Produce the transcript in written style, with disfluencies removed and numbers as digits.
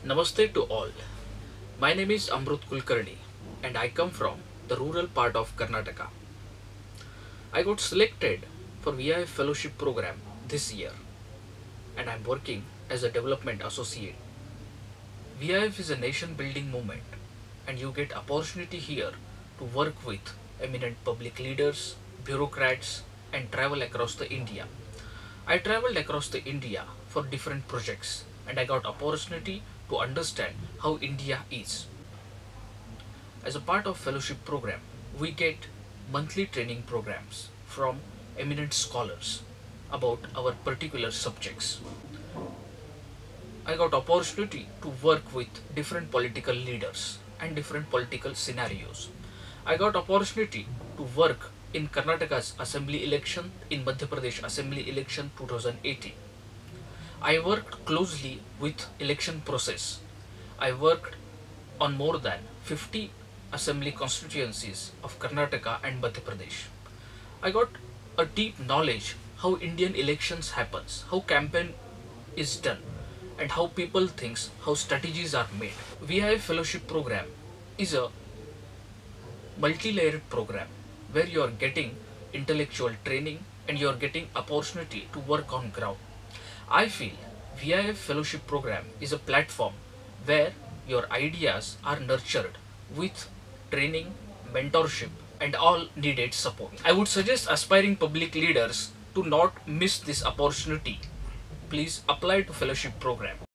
Namaste to all. My name is Amrut Kulkarni and I come from the rural part of Karnataka. I got selected for VIF fellowship program this year and I'm working as a development associate. VIF is a nation building movement and you get opportunity here to work with eminent public leaders, bureaucrats and travel across the India. I traveled across the India for different projects and I got opportunity to understand how India is. As a part of fellowship program, we get monthly training programs from eminent scholars about our particular subjects. I got opportunity to work with different political leaders and different political scenarios. I got opportunity to work in Karnataka's assembly election, in Madhya Pradesh assembly election 2018. I worked closely with election process. I worked on more than 50 assembly constituencies of Karnataka and Madhya Pradesh. I got a deep knowledge how Indian elections happens, how campaign is done, and how people thinks, how strategies are made. VIF fellowship program is a multi-layered program where you are getting intellectual training and you are getting opportunity to work on ground. I feel VIF fellowship program is a platform where your ideas are nurtured with training, mentorship and all needed support. I would suggest aspiring public leaders to not miss this opportunity. Please apply to fellowship program.